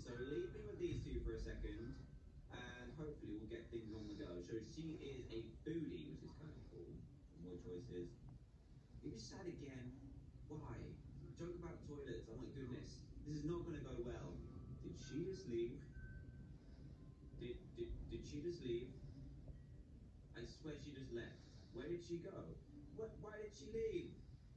So leave me with these two for a second, and hopefully we'll get things on the go. So she is a foodie, which is kind of cool. More choices. Are you sad again? Why? Joke about toilets. Oh my goodness. This is not going to go well. Did she just leave? Did she just leave? I swear she just left. Where did she go? What? Why did she leave?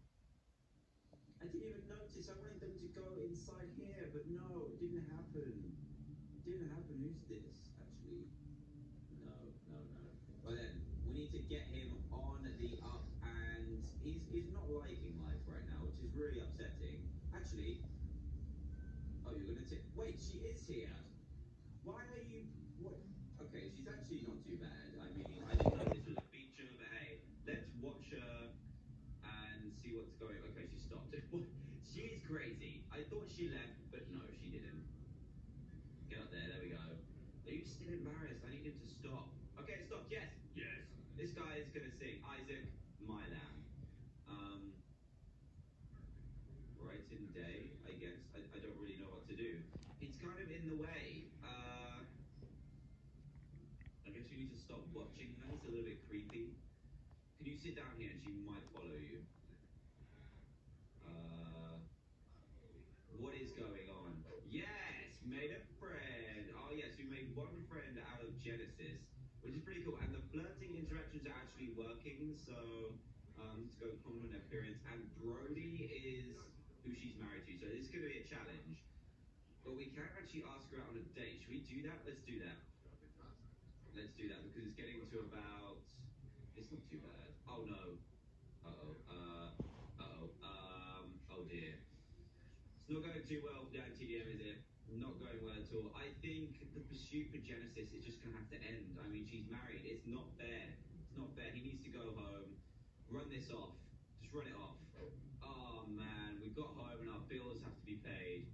I didn't even notice. I wanted them to go inside here, but no, it didn't happen. It didn't happen. Who's this, actually? No, no, no. Well then, we need to get him on the up, and he's not liking life right now, which is really upsetting. Actually, oh, you're gonna take. Wait, she is here. Why are you? What? Okay, she's actually not too bad. I mean, I didn't know this was a feature, but hey, let's watch her and see what's going on. Okay, she stopped. She's crazy. I thought she left, but no, she didn't. Get up there. There we go. Are you still embarrassed? I need him to stop. Okay, stop. Yes. Yes. This guy is gonna sing Isaac, My Lamb. Brighton Day, I guess. I don't really know what to do. It's kind of in the way. I guess you need to stop watching her. It's a little bit creepy. Can you sit down here and she might follow you? Uh, what is going on? Yes, made a friend. Oh yes, we made one friend out of Genesis, which is pretty cool. And the flirting interactions are actually working. So to go compliment appearance, and Brody is who she's married to. So this is going to be a challenge. But we can actually ask her out on a date. Should we do that? Let's do that. Let's do that because it's getting to about. It's not too bad. Oh no. Uh oh. Uh oh. Oh dear. It's not going too well for Dan TDM, is it? Not going well at all. I think the pursuit for Genesis is just going to have to end. I mean, she's married. It's not fair. It's not fair. He needs to go home, run this off. Just run it off. Oh man, we've got home and our bills have to be paid.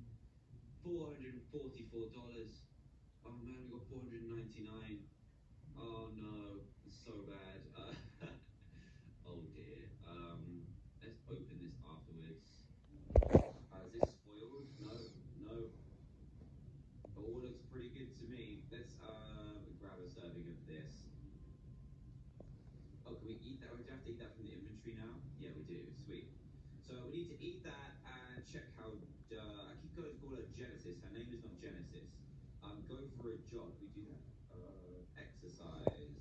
$444. Oh man, we got 499. Oh no, it's so bad. Oh dear. Let's open this afterwards. Is this spoiled? No, no. It all looks pretty good to me. Let's grab a serving of this. Oh, can we eat that? We have to eat that from the inventory now? Yeah, we do. Sweet. So we need to eat that and check how. I keep going to call her Genesis. Her name is not Genesis. Go for a jog. We do that. Exercise.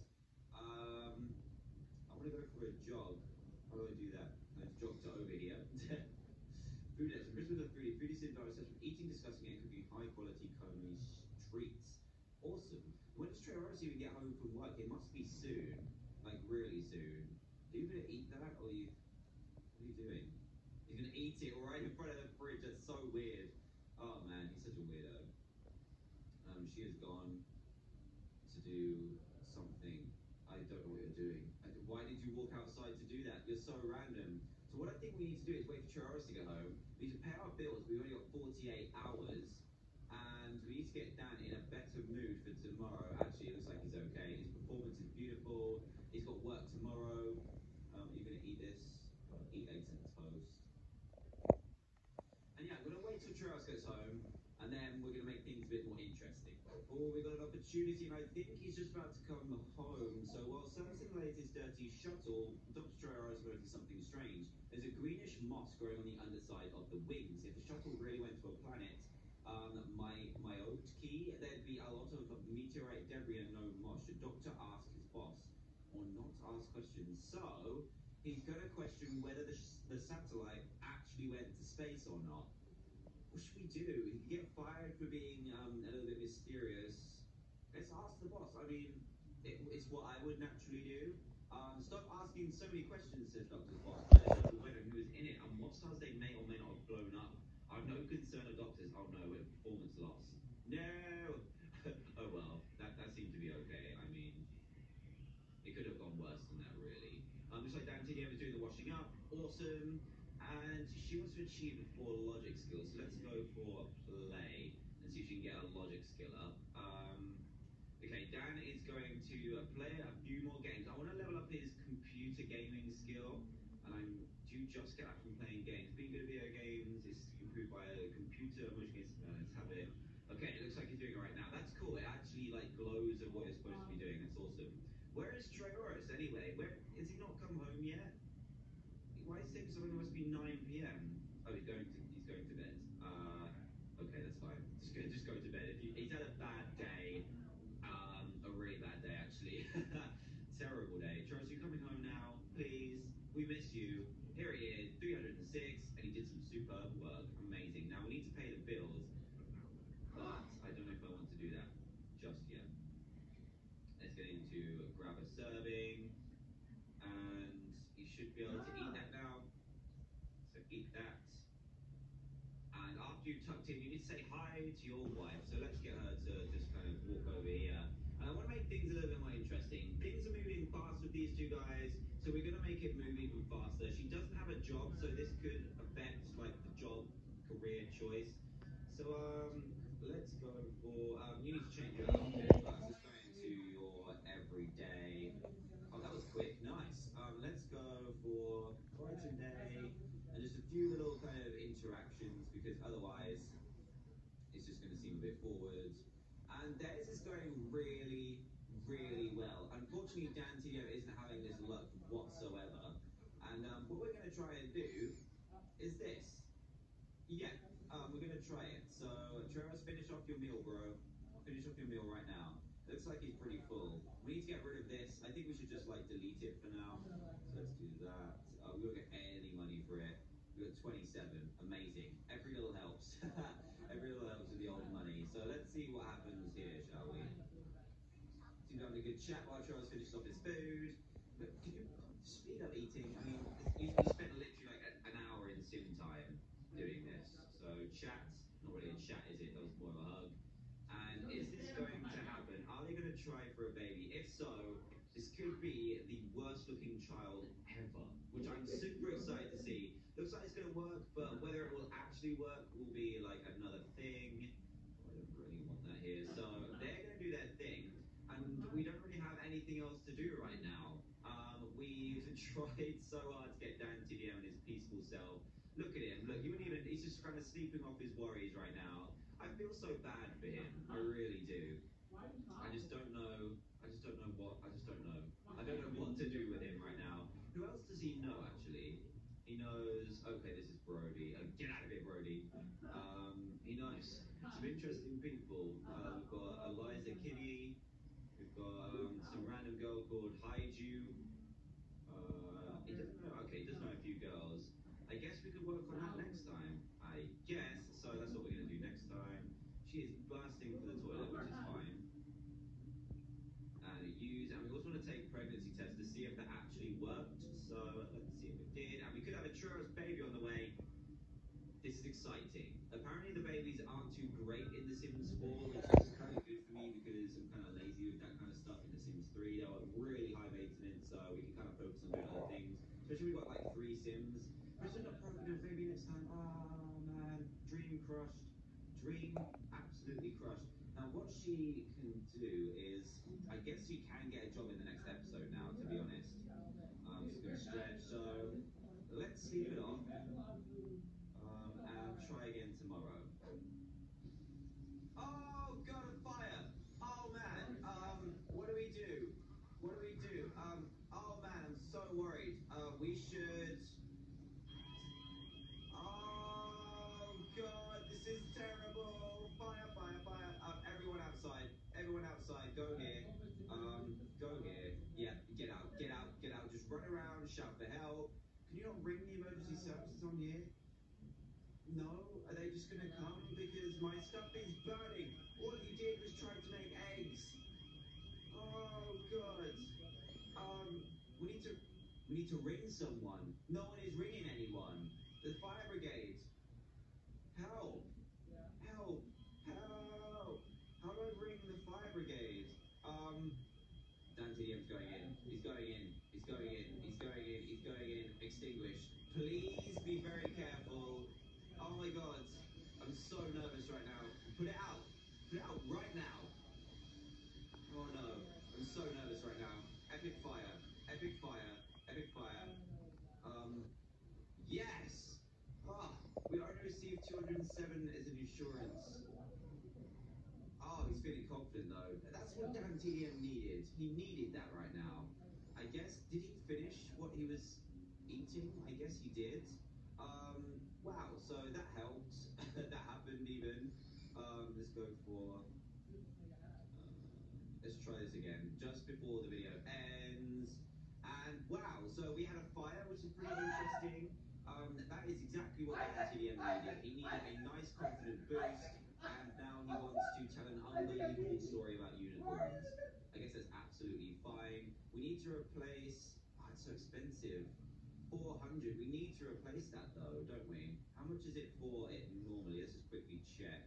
I want to go for a jog. How do I do that? Let's jog to over here. Food lesson. Christmas of foodie. Foodie syndrome assessment. Eating, discussing, and cooking high quality culinary treats. Awesome. When does Trevor even get home from work? It must be soon. Like really soon. Are you gonna eat that or you what are you doing? He's gonna eat it right in front of the fridge. That's so weird. Oh man, he's such a weirdo. She has gone to do something. I don't know what you're doing. Why did you walk outside to do that? You're so random. So what I think we need to do is wait for Chiraros to get home. We need to pay our bills. We've only got 48 hours. And we need to get Dan in a better mood for tomorrow. Actually, it looks like he's okay. His performance is beautiful. He's got work tomorrow. You're going to eat this. Eat eggs and toast. And yeah, I'm going to wait till Chiraros gets home. And then we're going to make things a bit more interesting. Oh, we got an opportunity, and I think he's just about to come home. So while Sam simulates his dirty shuttle, Dr. Trelawney noticed something strange. There's a greenish moss growing on the underside of the wings. If the shuttle really went to a planet, Myotki, there'd be a lot of meteorite debris and no moss. Should Doctor ask his boss or not ask questions? So he's going to question whether the satellite actually went to space or not. What should we do? He could get fired for being a little bit mysterious. Let's ask the boss. I mean, it's what I would naturally do. Stop asking so many questions, says Doctor's boss. I don't know when and who is in it and what stars they may or may not have blown up. I've no concern of Doctors. Oh no, we're performance loss. No! Oh well, that seemed to be okay. I mean, it could have gone worse than that, really. Looks like Dan TDM is doing the washing up. Awesome. And she wants to achieve a 4 logic skill. So let's go for play and see if she can get a logic skill up. Okay, Dan is going to play a few more games. I want to level up his computer gaming skill. And I'm due just get out from playing games. Being good at video games is improved by a computer motion games. Let's have it. Okay, it looks anyway. Where is he not come home yet? Why is it something must be 9 p.m.? Oh, he's going to bed. Okay, that's fine. Just go to bed. If he's had a bad day, a really bad day actually. Terrible day. Charles, you coming home now, please? We miss you. Here he is, 306, and he did some superb work. Amazing. Now we need to pay the bills, but I don't know if I want to do that just yet. Let's get into grab a serving, and you should be able to eat that now. So eat that. And after you've tucked in, you need to say hi to your wife. So let's get her to just kind of walk over here. And I want to make things a little bit more interesting. Things are moving fast with these two guys, so we're going to make it move even faster. She doesn't have a job, so this could affect like the job career choice. So let's go for you need to change your outfit first. Let's go into your everyday. Oh, that was quick. Nice. Let's go for Brighton Day and just a few little kind of interactions because otherwise it's just going to seem a bit forward. And theirs is going really, really well. Unfortunately, Dantino isn't having this luck whatsoever. And what we're going to try and do is this. Yeah, we're going to try it. So, Trevor's, finish off your meal, bro. Finish off your meal right now. Looks like he's pretty full. We need to get rid of this. I think we should just, like, delete it for now. So let's do that. We won't get any money for it. We got 27. Amazing. Every little helps. Every little helps with the old money. So let's see what happens here, shall we? Seems we're having a good chat while Charles finishes off his food. But can you speed up eating? I mean, you spent literally like an hour in sim time doing this. So chat, not really a chat, is it? That was more of a hug. And is this going to happen? Are they going to try for a baby? If so, this could be the worst looking child ever, which I'm super excited to see. Looks like it's going to work, but whether it will actually work will be like another thing. I don't really want that here. So they're going to do their thing, and we don't really have anything else to do right now. We've tried so hard to get Dan TDM in his peaceful self. Look at him. Look, he's just kind of sleeping off his worries right now. I feel so bad for him. I really do. I just don't know. I just don't know what. I just don't know. I don't know what to do with him right now. Who else does he know, actually? He knows. Okay, this is Brody. Get out of here, Brody. He knows some interesting people. We've got Eliza Kinney. We've got some random girl called Haiju. He doesn't know. Okay, he does know a few girls. I guess we could work on that next time. I guess. So that's what we're going to do next time. She is bursting for the toilet, which is fine. And we also want to take pregnancy tests to see if that actually worked. So let's see if it did. And we could have a churros baby on the way. This is exciting. Apparently the babies aren't too great in The Sims 4, which is kind of good for me because I'm kind of lazy with that kind of stuff in The Sims 3. They are really high maintenance, so we can kind of focus on doing other things. Especially we've got like 3 Sims. Imagine not pregnant baby next time. Oh man, dream crushed. Dream absolutely crushed. Now what she can do is, I guess she can get a job in the next episode now, to be honest. She's going to stretch, so let's leave it off. And try again tomorrow. Oh, God, a fire! Oh, man, what do we do? What do we do? Oh, man, I'm so worried. We should... Oh, God, this is terrible! Fire, fire, fire! Everyone outside. Everyone outside, go here. Go here. Yeah, get out, get out, get out. Just run around, shout for help. Can you not ring the emergency services on here? No? Are they just gonna come? Because my stuff is burning. All he did was try to make eggs. Oh, God. We need to ring someone. No one is ringing anyone. The fire brigade. Help! Help! Help! How do I ring the fire brigade? Dan TDM's going in. He's going in. He's going in. He's going in. He's going in. Extinguished. Please be very careful. Oh my God. I'm so nervous right now. Put it out. Put it out right now. Oh no. I'm so nervous right now. Epic fire. Epic fire. Epic fire. Yes! Ah, we already received 207 as an insurance. Oh, he's feeling confident though. That's what Dan TDM needed. He needed that right now. I guess finish what he was eating. I guess he did. Wow, so that helped. That happened even. Let's go for. Let's try this again. Just before the video ends. And wow, so we had a fire, which is pretty interesting. That is exactly what TDM needed. He needed a nice, confident boost, and now he wants to tell an unbelievable story about unicorns. I guess that's absolutely fine. We need to replace. Oh, it's so expensive. 400. We need to replace that though, don't we? How much is it for it normally? Let's just quickly check.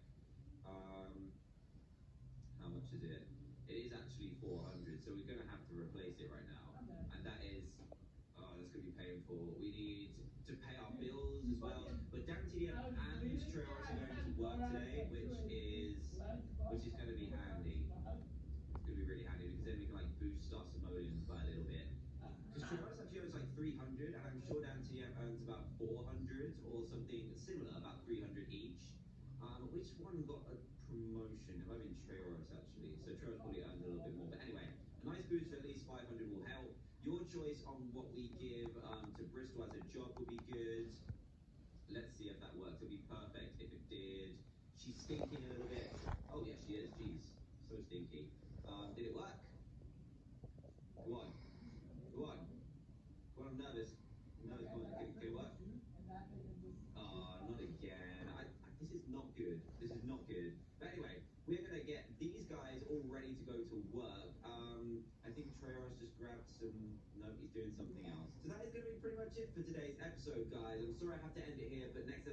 How much is it? It is actually 400, so we're going to have to replace it right now. And that is, that's going to be painful. We need to pay our bills as well. But Dan TDM and Treoris are going to work today, which is going to be handy. It's going to be really handy because then we can like boost our simoleons by a little bit. Because Treoris actually earns like 300, and I'm sure Dan TDM earns about 400 or something similar, about 300 each. Which one got a promotion? It might have been Treoris actually. So Treoris probably earned a little bit more. But anyway, a nice boost of at least 500 will help. Your choice on what we give to Bristol as a job would be good. Let's see if that works. It'll be perfect if it did. She's stinking a little bit. Oh yeah, she is. Jeez, so stinky. Did it work? Go on. Go on. Go on, I'm nervous. I'm nervous. Come on. Can it work? Not again. This is not good. This is not good. But anyway, we're going to get these guys all ready to go to work. I think Treoris just grabbed some. No, he's doing something else. So that is going to be pretty much it for today's episode, guys. I'm sorry I have to end it here, but next